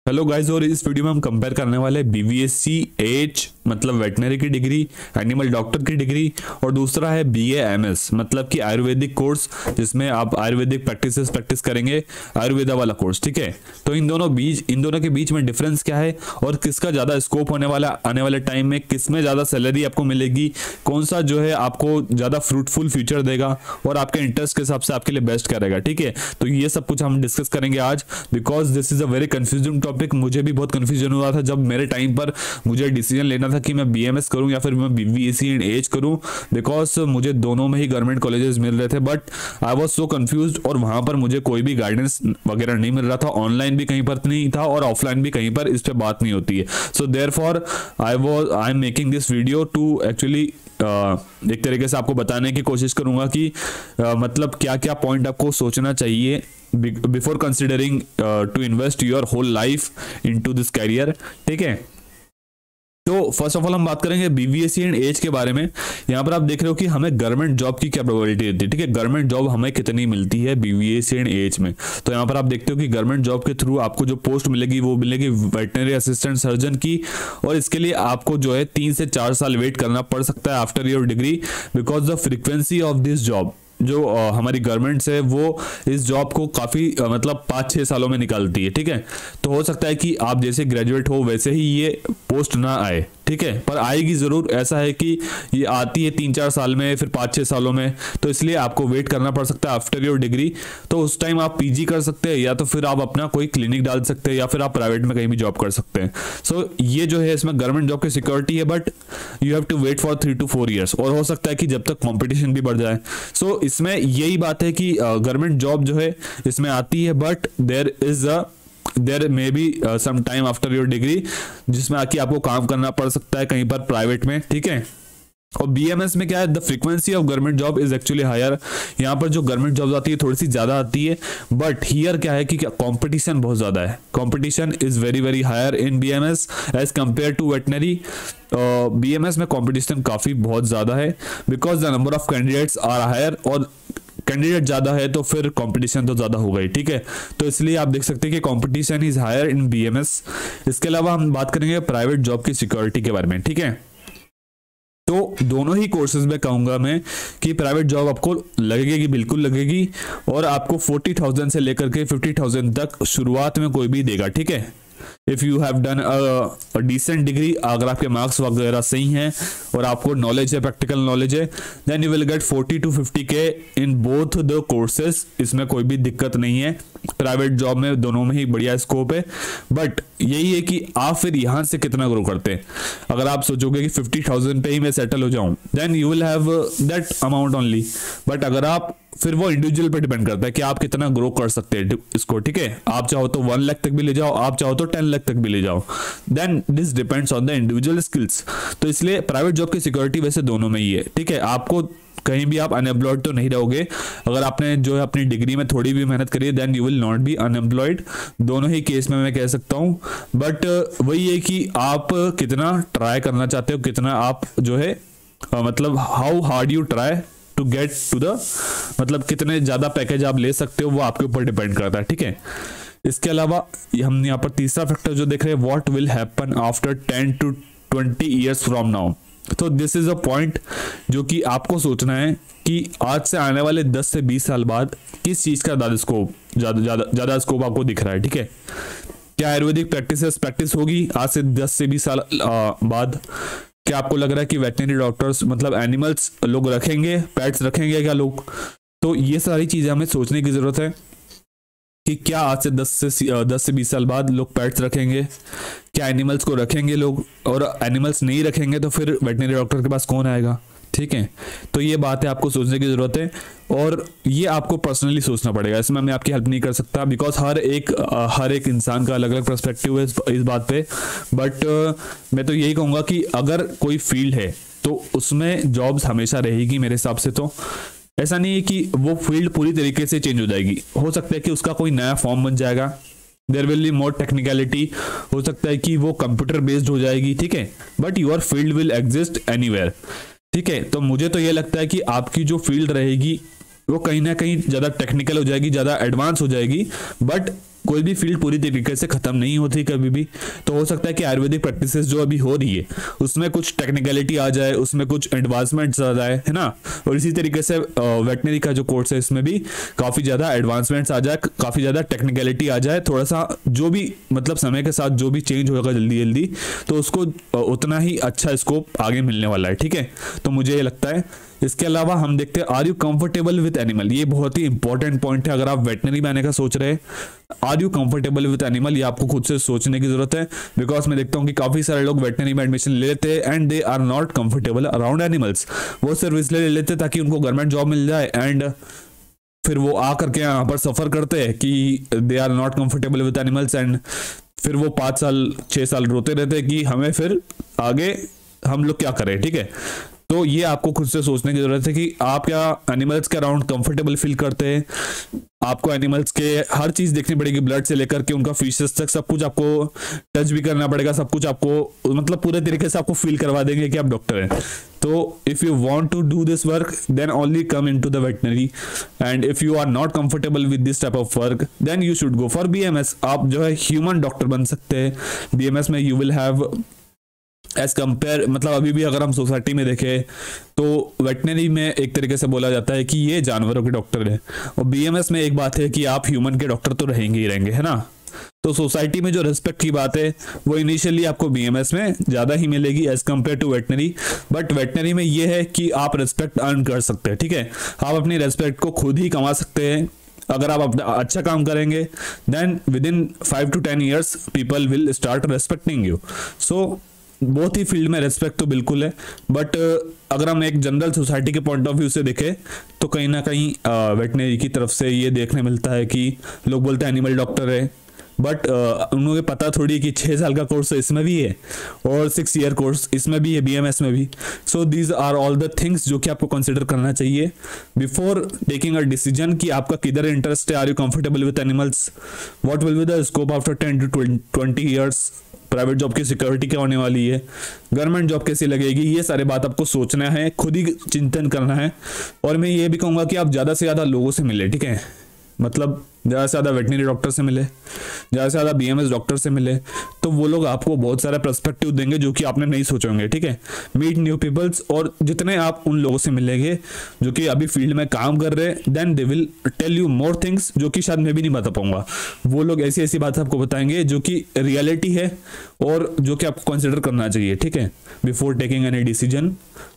Hello guys, और इस video में हम कंपेयर करने वाले हैं बीवीएससी एच मतलब वेटनरी की डिग्री, एनिमल डॉक्टर की डिग्री, और दूसरा है बीएएमएस मतलब कि आयुर्वेदिक कोर्स जिसमें आप आयुर्वेदिक प्रैक्टिस करेंगे, आयुर्वेदा वाला कोर्स। ठीक है, तो इन दोनों के बीच में डिफरेंस क्या है और किसका ज़्यादा स्कोप होने वाला आने वाले टाइम में, किस में ज़्यादा सैलरी आपको मिलेगी, कौन सा जो है आपको ज़्यादा फ्रूटफुल फ्यूचर देगा और आपके इंटरेस्ट के हिसाब से आपके लिए बेस्ट करेगा। ठीक है, तो ये सब कुछ हम डिस्कस करेंगे आज, because this is a very confusing topic. मुझे भी बहुत कंफ्यूजन हुआ था जब मेरे टाइम पर मुझे डिसीजन लेना था कि मैं बीएमएस करूं या फिर मैं बीवीएससी एंड एच करूं, बिकॉज मुझे दोनों में ही गवर्नमेंट कॉलेजेस मिल रहे थे, but I was so confused और वहां पर मुझे कोई भी गाइडेंस वगैरह नहीं मिल रहा था, ऑनलाइन भी कहीं पर नहीं था और ऑफलाइन भी कहीं पर इस पे बात नहीं होती है। So therefore I am making this video to actually एक तरीके से आपको बताने की कोशिश करूंगा कि मतलब क्या क्या पॉइंट आपको सोचना चाहिए before considering to invest your whole life into this career. ठीक है, तो फर्स्ट ऑफ ऑल हम बात करेंगे बीवीएससी एंड एज के बारे में। यहाँ पर आप देख रहे हो कि हमें गवर्नमेंट जॉब की क्या प्रोबेबिलिटी होती है। ठीक है, गवर्नमेंट जॉब हमें कितनी मिलती है बीवीएससी एंड एज में, तो यहाँ पर आप देखते हो कि गवर्नमेंट जॉब के थ्रू आपको जो पोस्ट मिलेगी वो मिलेगी वेटनरी असिस्टेंट सर्जन की, और इसके लिए आपको जो है 3 से 4 साल वेट करना पड़ सकता है after your degree, because the frequency of this job जो हमारी गवर्नमेंट है वो इस जॉब को काफ़ी मतलब 5-6 सालों में निकालती है। ठीक है, तो हो सकता है कि आप जैसे ग्रेजुएट हो वैसे ही ये पोस्ट ना आए, ठीक है, पर आएगी ज़रूर। ऐसा है कि ये आती है 3-4 साल में, फिर 5-6 सालों में, तो इसलिए आपको वेट करना पड़ सकता है आफ्टर योर डिग्री। तो उस टाइम आप पीजी कर सकते हैं या तो फिर आप अपना कोई क्लिनिक डाल सकते हैं या फिर आप प्राइवेट में कहीं भी जॉब कर सकते हैं। सो ये जो है इसमें गवर्नमेंट जॉब की सिक्योरिटी है, but you have to wait for 3 to 4 years, और हो सकता है कि जब तक कॉम्पिटिशन भी बढ़ जाए। सो इसमें यही बात है कि गवर्नमेंट जॉब जो है इसमें आती है, but there may be some time after your degree जिसमें आके आपको काम करना पड़ सकता है कहीं पर प्राइवेट में। ठीक है, और बीएमएस में क्या है, the frequency of government job is actually higher. यहाँ पर जो गवर्नमेंट जॉब आती है थोड़ी सी ज्यादा आती है, बट हियर क्या है कि कंपटीशन बहुत ज्यादा है, competition is very very higher in BMS as compare to veterinary. BMS में कंपटीशन काफी बहुत ज्यादा है, because the number of candidates are higher, और कैंडिडेट ज्यादा है तो फिर कंपटीशन तो ज्यादा होगा ही। ठीक है, तो इसलिए आप देख सकते हैं कि competition is higher in BMS. इसके अलावा हम बात करेंगे प्राइवेट जॉब की सिक्योरिटी के बारे में। ठीक है, तो दोनों ही कोर्सेज में कहूंगा मैं कि प्राइवेट जॉब आपको लगेगी, बिल्कुल लगेगी, और आपको 40,000 से लेकर के 50,000 तक शुरुआत में कोई भी देगा। ठीक है, if you have done a decent degree, अगर आपके मार्क्स वगैरह सही हैं और आपको नॉलेज है, प्रैक्टिकल नॉलेज है, then you will get 40 to 50K in both the courses. इसमें कोई भी दिक्कत नहीं है, प्राइवेट जॉब में दोनों में ही बढ़िया स्कोप है। बट यही है कि आप फिर यहां से कितना ग्रो करते हैं। अगर आप सोचोगे कि 50,000 पे ही मैं सेटल हो जाऊं, then you will have that amount only. But अगर आप फिर वो इंडिविजुअल पे डिपेंड करता है कि आप कितना ग्रो कर सकते हैं इसको। ठीक है, आप चाहो तो 1 लाख तक भी ले जाओ, आप चाहो तो 10 लाख तक भी ले जाओ, then this depends on the individual skills. तो इसलिए प्राइवेट जॉब की सिक्योरिटी वैसे दोनों में ही है। ठीक है, आपको कहीं भी आप अनएम्प्लॉयड तो नहीं रहोगे। अगर आपने जो है अपनी डिग्री में थोड़ी भी मेहनत करी है, then you will not be unemployed. दोनों ही केस में मैं कह सकता हूँ, बट वही है कि आप कितना ट्राई करना चाहते हो, कितना आप जो है मतलब how hard you try to get to the, मतलब कितने ज्यादा पैकेज आप ले सकते हो, वो आपके ऊपर डिपेंड करता है। ठीक है, इसके अलावा हम यहाँ पर तीसरा फैक्टर जो देख रहे हैं, what will happen after 10 to 20 years from now. तो दिस इज अ पॉइंट जो कि आपको सोचना है कि आज से आने वाले 10 से 20 साल बाद किस चीज का ज्यादा स्कोप आपको दिख रहा है। ठीक है, क्या आयुर्वेदिक प्रैक्टिस होगी आज से 10 से 20 साल बाद? क्या आपको लग रहा है कि वेटनरी डॉक्टर्स मतलब एनिमल्स लोग रखेंगे, पेट्स रखेंगे क्या लोग? तो ये सारी चीजें हमें सोचने की जरूरत है कि क्या आज से 10 से 20 साल बाद लोग पेट्स रखेंगे, क्या एनिमल्स को रखेंगे लोग, और एनिमल्स नहीं रखेंगे तो फिर वेटनरी डॉक्टर के पास कौन आएगा? ठीक है, तो ये बात है, आपको सोचने की जरूरत है, और ये आपको पर्सनली सोचना पड़ेगा। इसमें मैं आपकी हेल्प नहीं कर सकता, बिकॉज हर एक इंसान का अलग अलग पर्सपेक्टिव है इस बात पे। बट मैं तो यही कहूँगा कि अगर कोई फील्ड है तो उसमें जॉब्स हमेशा रहेगी मेरे हिसाब से। तो ऐसा नहीं है कि वो फील्ड पूरी तरीके से चेंज हो जाएगी, हो सकता है कि उसका कोई नया फॉर्म बन जाएगा, there will be more technicality, हो सकता है कि वो कंप्यूटर बेस्ड हो जाएगी। ठीक है, but your field will exist anywhere. ठीक है, तो मुझे तो ये लगता है कि आपकी जो फील्ड रहेगी वो कहीं ना कहीं ज़्यादा टेक्निकल हो जाएगी, ज़्यादा एडवांस हो जाएगी, बट कोई भी फील्ड पूरी तरीके से खत्म नहीं होती कभी भी। तो हो सकता है कि आयुर्वेदिक प्रैक्टिसेस जो अभी हो रही है उसमें कुछ टेक्निकलिटी आ जाए, उसमें कुछ एडवांसमेंट्स आ जाए, है ना। और इसी तरीके से वेटनरी का जो कोर्स है इसमें भी काफ़ी ज़्यादा एडवांसमेंट्स आ जाए, काफ़ी ज़्यादा टेक्निकलिटी आ जाए, थोड़ा सा जो भी मतलब समय के साथ जो भी चेंज होगा जल्दी जल्दी, तो उसको उतना ही अच्छा स्कोप आगे मिलने वाला है, ठीक है। तो मुझे ये लगता है। इसके अलावा हम देखते हैं are you comfortable with animal. ये बहुत ही इंपॉर्टेंट पॉइंट है। अगर आप वेटनरी में आने का सोच रहे हैं, are you comfortable with animal, ये आपको खुद से सोचने की जरूरत है। बिकॉज मैं देखता हूँ कि काफी सारे लोग वेटनरी में एडमिशन ले लेते हैं and they are not comfortable around animals. वो सिर्फ इसलिए ले लेते ताकि उनको गवर्नमेंट जॉब मिल जाए, एंड फिर वो आ करके यहाँ पर सफर करते हैं कि they are not comfortable with animals, and फिर वो 5 साल 6 साल रोते रहते हैं कि हमें फिर आगे हम लोग क्या करें, ठीक है। तो ये आपको खुद से सोचने की जरूरत है कि आप क्या एनिमल्स के अराउंड कंफर्टेबल फील करते हैं। आपको एनिमल्स के हर चीज देखनी पड़ेगी, ब्लड से लेकर के उनका फीचर्स तक सब कुछ आपको टच भी करना पड़ेगा, सब कुछ आपको मतलब पूरे तरीके से आपको फील करवा देंगे कि आप डॉक्टर हैं। तो if you want to do this work then only come into the veterinary, and if you are not comfortable with this type of work then you should go for BMS. आप जो है human doctor बन सकते हैं BMS में। You will have as compare, मतलब अभी भी अगर हम सोसाइटी में देखें तो वेटनरी में एक तरीके से बोला जाता है कि ये जानवरों के डॉक्टर है, और बीएमएस में एक बात है कि आप ह्यूमन के डॉक्टर तो रहेंगे ही रहेंगे, है ना। तो सोसाइटी में जो रिस्पेक्ट की बात है वो इनिशियली आपको बीएमएस में ज़्यादा ही मिलेगी as compare to veterinary. But veterinary में ये है कि आप रिस्पेक्ट अर्न कर सकते हैं, ठीक है। आप अपनी रिस्पेक्ट को खुद ही कमा सकते हैं अगर आप अपना अच्छा काम करेंगे। Then within 5 to 10 years people will start respecting you. So बहुत ही फील्ड में रेस्पेक्ट तो बिल्कुल है, बट अगर हम एक जनरल सोसाइटी के पॉइंट ऑफ व्यू से देखें तो कहीं ना कहीं वेटनरी की तरफ से ये देखने मिलता है कि लोग बोलते हैं एनिमल डॉक्टर है, बट उन्होंने पता थोड़ी कि 6 साल का कोर्स इसमें भी है और 6 year कोर्स इसमें भी है बीएमएस में भी। So these are all the things जो कि आपको कंसिडर करना चाहिए बिफोर टेकिंग अ डिसीजन कि आपका किधर इंटरेस्ट है। Are you comfortable with animals, what will be the scope after 10 to 20 years, private job की सिक्योरिटी क्या होने वाली है, गवर्नमेंट जॉब कैसी लगेगी, ये सारे बात आपको सोचना है, खुद ही चिंतन करना है। और मैं ये भी कहूँगा कि आप ज़्यादा से ज़्यादा लोगों से मिले, ठीक है। मतलब ज़्यादा से ज़्यादा वेटनरी डॉक्टर से मिले, ज़्यादा से ज़्यादा बीएमएस डॉक्टर से मिले, तो वो लोग आपको बहुत सारा पर्सपेक्टिव देंगे जो कि आपने नहीं सोचे होंगे, ठीक है। मीट न्यू पीपल्स, और जितने आप उन लोगों से मिलेंगे जो कि अभी फील्ड में काम कर रहे हैं, then they will tell you more things जो कि शायद मैं भी नहीं बता पाऊंगा। वो लोग ऐसी ऐसी बात आपको बताएंगे जो कि रियलिटी है और जो कि आपको कंसिडर करना चाहिए, ठीक है, बिफोर टेकिंग एनी डिसीजन।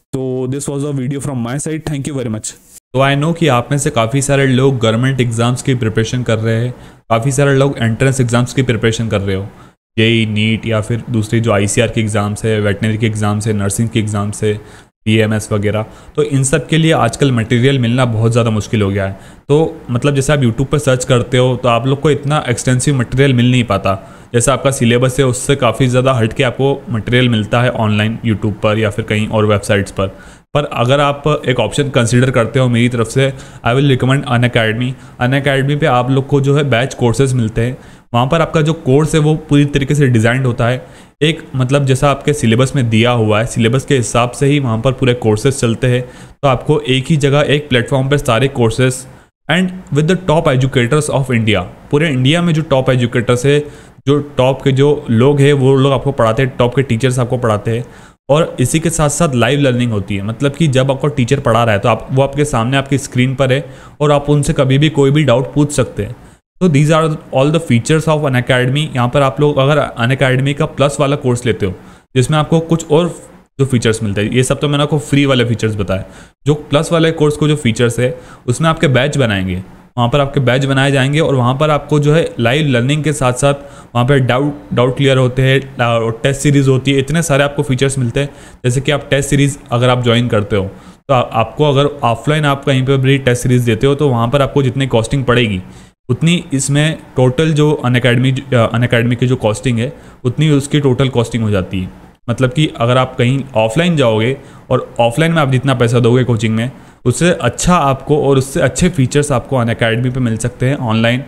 तो this was a video from my side. Thank you very much. तो आई नो कि आप में से काफ़ी सारे लोग गवर्नमेंट एग्ज़ाम्स की प्रिपरेशन कर रहे हैं, काफ़ी सारे लोग एंट्रेंस एग्ज़ाम्स की प्रिपरेशन कर रहे हो, जेई नीट या फिर दूसरी जो आईसीआर के एग्ज़ाम्स है, वेटनरी के एग्ज़ाम्स है, नर्सिंग के एग्ज़ाम्स है, बीएमएस वगैरह। तो इन सब के लिए आजकल मटेरियल मिलना बहुत ज़्यादा मुश्किल हो गया है। तो मतलब जैसे आप यूट्यूब पर सर्च करते हो तो आप लोग को इतना एक्सटेंसिव मटेरियल मिल नहीं पाता। जैसा आपका सिलेबस है उससे काफ़ी ज़्यादा हट के आपको मटेरियल मिलता है ऑनलाइन यूट्यूब पर या फिर कहीं और वेबसाइट्स पर अगर आप एक ऑप्शन कंसीडर करते हो मेरी तरफ से, I will recommend Unacademy. Unacademy पे आप लोग को जो है बैच कोर्सेज मिलते हैं। वहाँ पर आपका जो कोर्स है वो पूरी तरीके से डिज़ाइंड होता है, एक मतलब जैसा आपके सिलेबस में दिया हुआ है, सिलेबस के हिसाब से ही वहाँ पर पूरे कोर्सेज चलते हैं। तो आपको एक ही जगह एक प्लेटफॉर्म पर सारे courses and with the top educators of India, पूरे इंडिया में जो टॉप एजुकेटर्स है, जो टॉप के जो लोग हैं वो लोग आपको पढ़ाते हैं, टॉप के टीचर्स आपको पढ़ाते हैं। और इसी के साथ साथ लाइव लर्निंग होती है, मतलब कि जब आपको टीचर पढ़ा रहा है तो वो आपके सामने आपकी स्क्रीन पर है और आप उनसे कभी भी कोई भी डाउट पूछ सकते हैं। तो these are all the features of Unacademy. यहाँ पर आप लोग अगर अनअकैडमी का प्लस वाला कोर्स लेते हो जिसमें आपको कुछ और जो फीचर्स मिलते हैं, ये सब तो मैंने आपको फ्री वाले फीचर्स बताए, जो प्लस वाले कोर्स को जो फीचर्स है उसमें आपके बैच बनाएंगे, वहाँ पर आपके बैच बनाए जाएंगे और वहाँ पर आपको जो है लाइव लर्निंग के साथ साथ वहाँ पर डाउट क्लियर होते हैं, टेस्ट सीरीज़ होती है, इतने सारे आपको फीचर्स मिलते हैं। जैसे कि आप टेस्ट सीरीज़ अगर आप ज्वाइन करते हो तो आपको अगर ऑफलाइन आप कहीं पर भी टेस्ट सीरीज़ देते हो तो वहाँ पर आपको जितनी कॉस्टिंग पड़ेगी उतनी इसमें टोटल जो अनअकैडमी की जो कॉस्टिंग है उतनी उसकी टोटल कॉस्टिंग हो जाती है। मतलब कि अगर आप कहीं ऑफलाइन जाओगे और ऑफलाइन में आप जितना पैसा दोगे कोचिंग में, उससे अच्छा आपको और उससे अच्छे फीचर्स आपको अनअकैडमी पे मिल सकते हैं online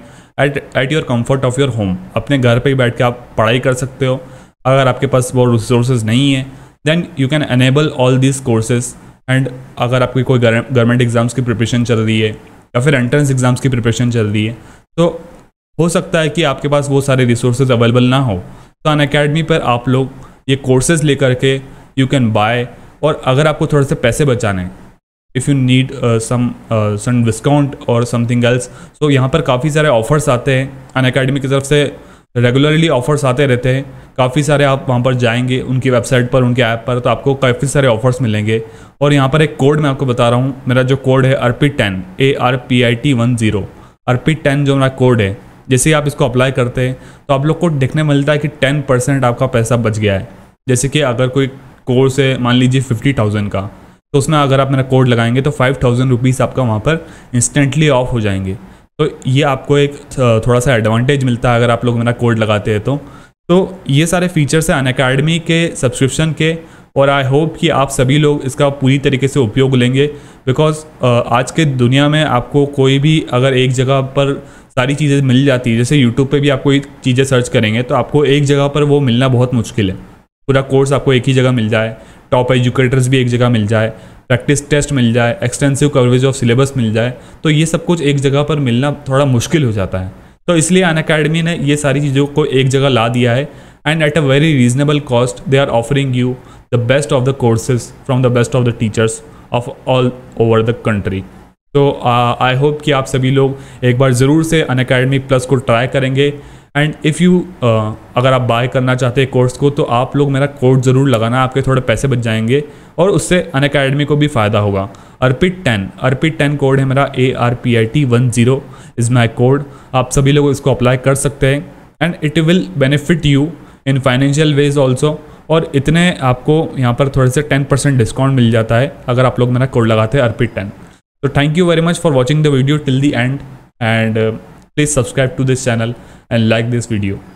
at your comfort of your home. अपने घर पे ही बैठ के आप पढ़ाई कर सकते हो। अगर आपके पास वो रिसोर्सेज नहीं है then you can enable all this courses. And अगर आपकी कोई गवर्नमेंट एग्जाम्स की प्रिपरेशन चल रही है या फिर एंट्रेंस एग्जाम्स की प्रिपरेशन चल रही है तो हो सकता है कि आपके पास वो सारे रिसोर्सेज अवेलेबल ना हो, तो अनअकैडमी पर आप लोग ये कोर्सेज लेकर के यू कैन बाय। और अगर आपको थोड़े से पैसे बचाने, if you need some discount और समथिंग एल्स, तो यहाँ पर काफ़ी सारे ऑफर्स आते हैं अनअकैडमी की तरफ से, रेगुलरली ऑफर्स आते रहते हैं। काफ़ी सारे आप वहाँ पर जाएंगे उनकी वेबसाइट पर, उनके ऐप पर, तो आपको काफ़ी सारे ऑफर्स मिलेंगे। और यहाँ पर एक कोड मैं आपको बता रहा हूँ, मेरा जो कोड है ARPIT10 ARPIT10, ARPIT10 जो मेरा कोड है, जैसे ही आप इसको अप्लाई करते हैं तो आप लोग को देखने मिलता है कि 10% आपका पैसा बच गया है। जैसे कि अगर कोई कोर्स है मान लीजिए 50,000 का, तो उसमें अगर आप मेरा कोड लगाएंगे तो 5,000 रुपीज़ आपका वहाँ पर इंस्टेंटली ऑफ हो जाएंगे। तो ये आपको एक थोड़ा सा एडवांटेज मिलता है अगर आप लोग मेरा कोड लगाते हैं तो ये सारे फीचर्स हैं अनअकैडमी के सब्सक्रिप्शन के। और आई होप कि आप सभी लोग इसका पूरी तरीके से उपयोग लेंगे, बिकॉज आज के दुनिया में आपको कोई भी अगर एक जगह पर सारी चीज़ें मिल जाती है, जैसे यूट्यूब पे भी आप कोई चीज़ें सर्च करेंगे तो आपको एक जगह पर वो मिलना बहुत मुश्किल है। पूरा कोर्स आपको एक ही जगह मिल जाए, टॉप एजुकेटर्स भी एक जगह मिल जाए, प्रैक्टिस टेस्ट मिल जाए, एक्सटेंसिव कवरेज ऑफ सिलेबस मिल जाए, तो ये सब कुछ एक जगह पर मिलना थोड़ा मुश्किल हो जाता है। तो इसलिए अनअकैडमी ने ये सारी चीज़ों को एक जगह ला दिया है, and at a very reasonable cost they are offering you the best of the courses from the best of the teachers of all over the country. तो आई होप कि आप सभी लोग एक बार ज़रूर से अनअकैडमी प्लस को ट्राई करेंगे। एंड इफ़ यू अगर आप बाय करना चाहते हैं कोर्स को, तो आप लोग मेरा कोड ज़रूर लगाना, आपके थोड़े पैसे बच जाएंगे और उससे अनअकैडमी को भी फ़ायदा होगा। ARPIT10 कोड है मेरा, ARPIT10 इज़ माई कोड। आप सभी लोग इसको अप्लाई कर सकते हैं and it will benefit you in financial ways also. और इतने आपको यहाँ पर थोड़े से 10% डिस्काउंट मिल जाता है अगर आप लोग मेरा कोड लगाते हैं ARPIT10। So thank you very much for watching the video till the end, and please subscribe to this channel and like this video.